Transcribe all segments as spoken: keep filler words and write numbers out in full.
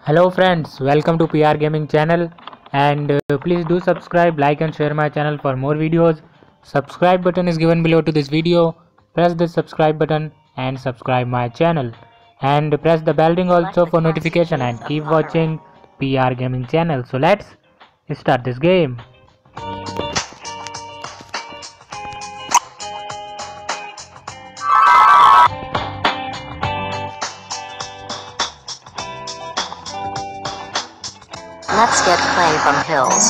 Hello friends, welcome to P R Gaming channel and uh, please do subscribe, like and share my channel for more videos. Subscribe button is given below to this video. Press the subscribe button and subscribe my channel and press the bell ring also for notification and keep watching P R Gaming channel. So let's start this game. Let's get clay from hills.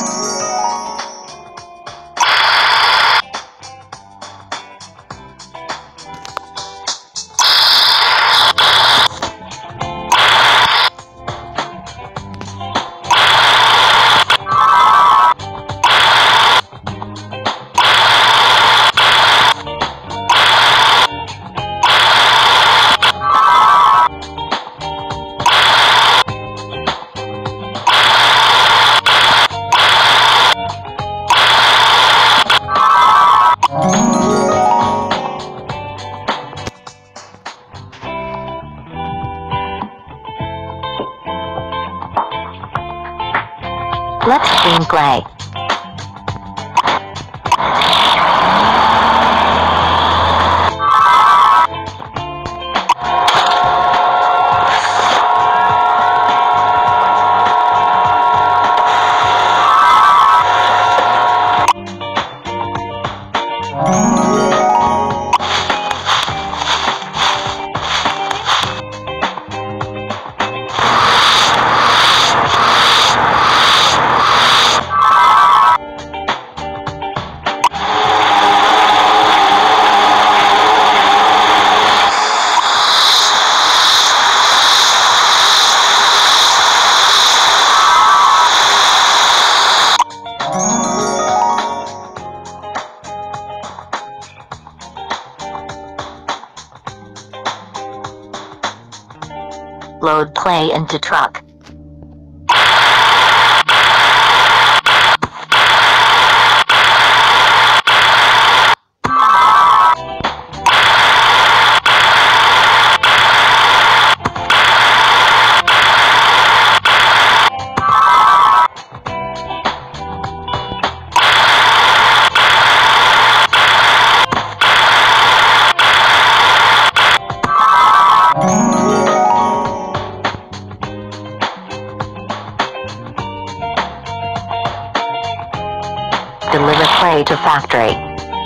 Let's clean clay. Load clay into truck. Deliver clay to factory.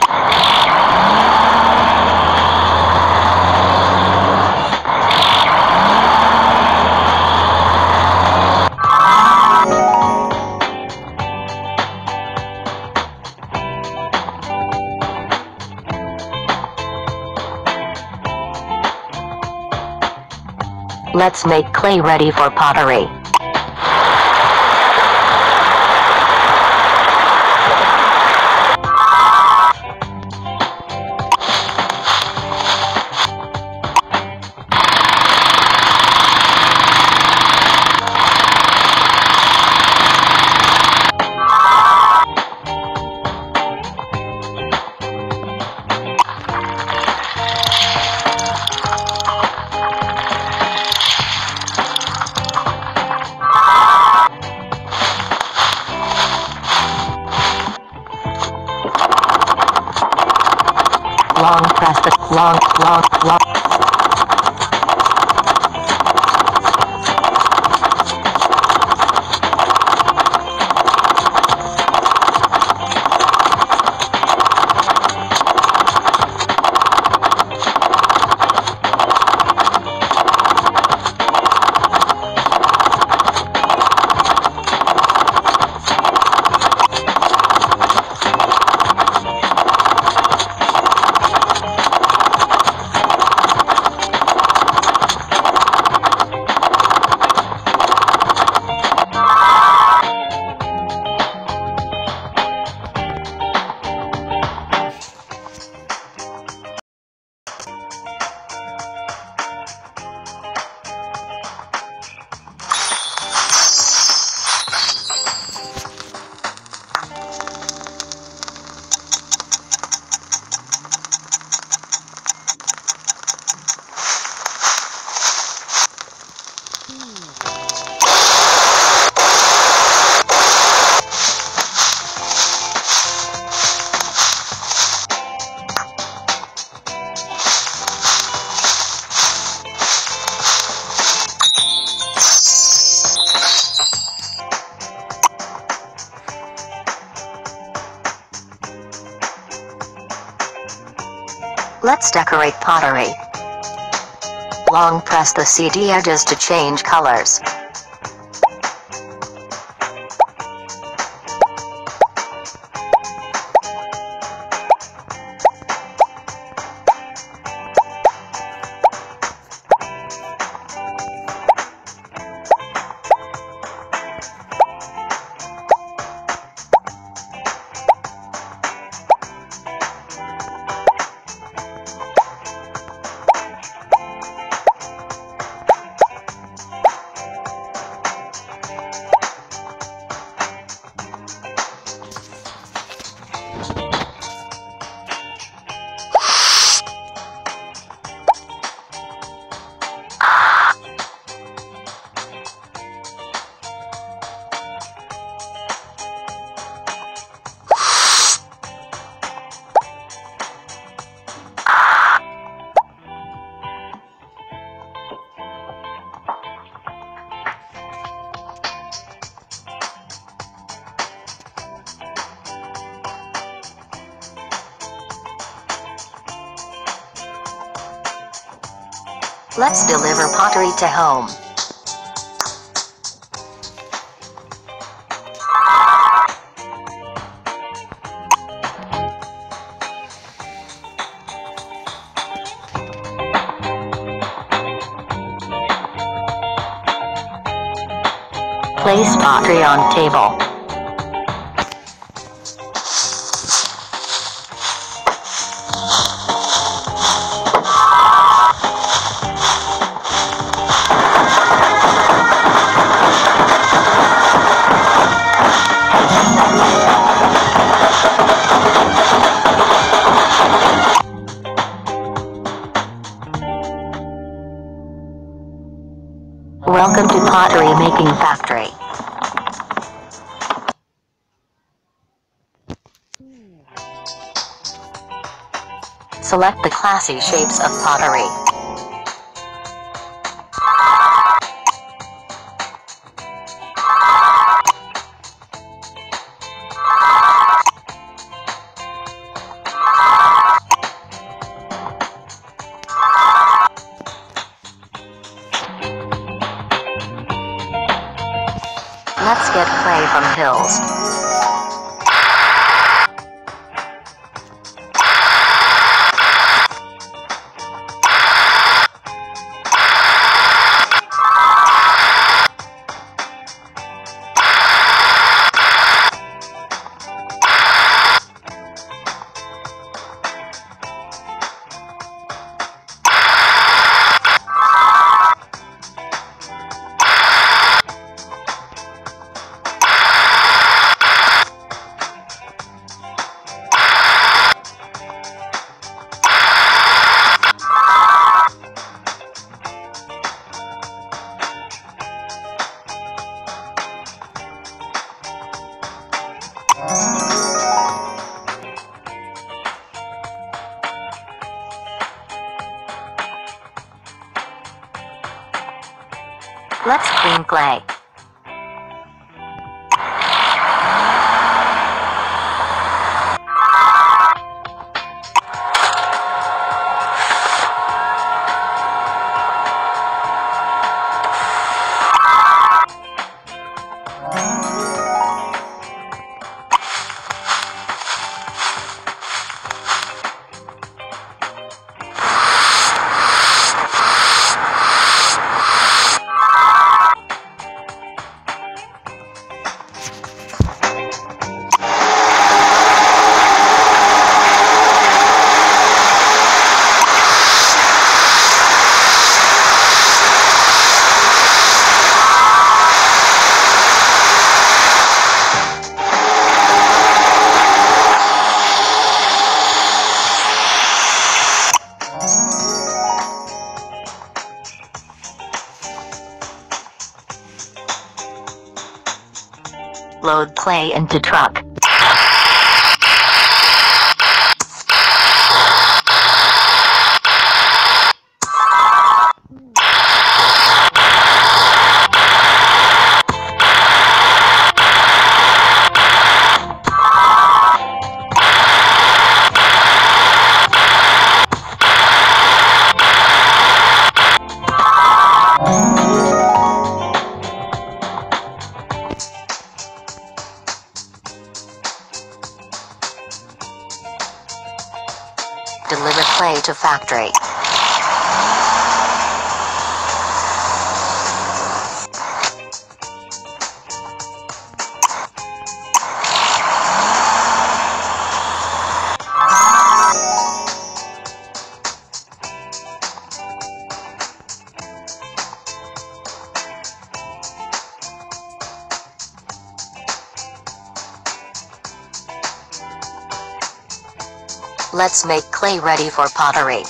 Let's make clay ready for pottery. Long press the long, long, long. Let's decorate pottery. Long press the C D edges to change colors. Let's deliver pottery to home. Place pottery on table. Welcome to Pottery Making Factory. Select the classy shapes of pottery. Let's get clay from hills. Let's clean clay. Load clay into truck. to factory. Let's make clay ready for pottery.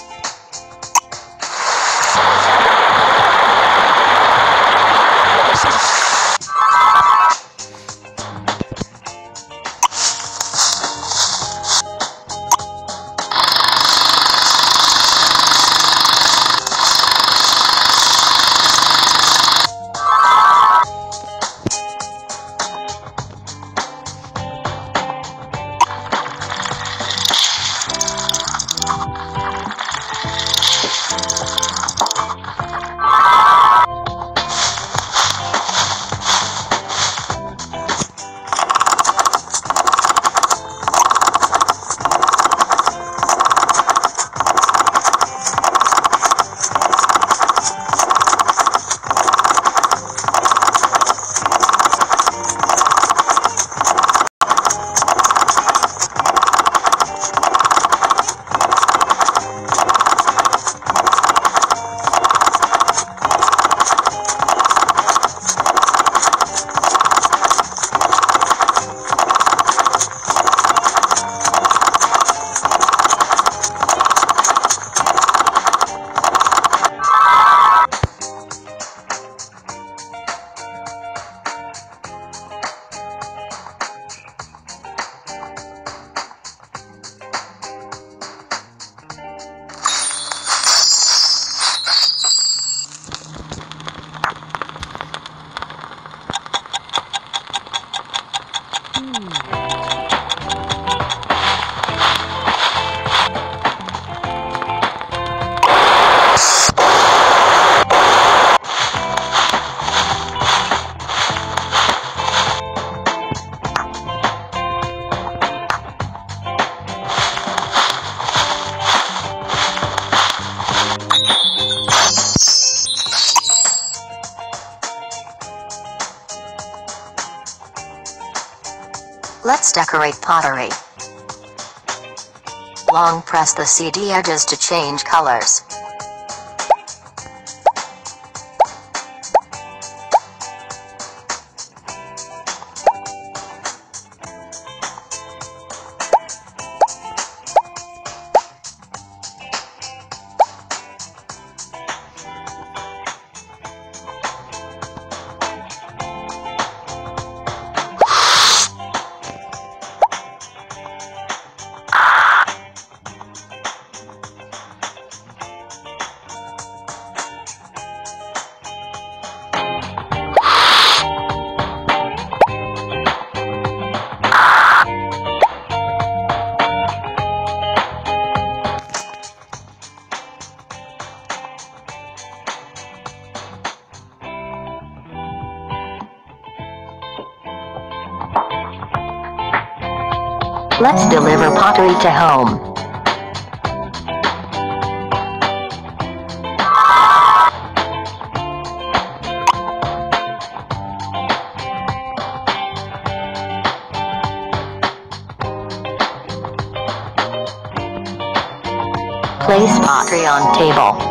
Let's decorate pottery. Long press the C D edges to change colors. Let's deliver pottery to home. Place pottery on table.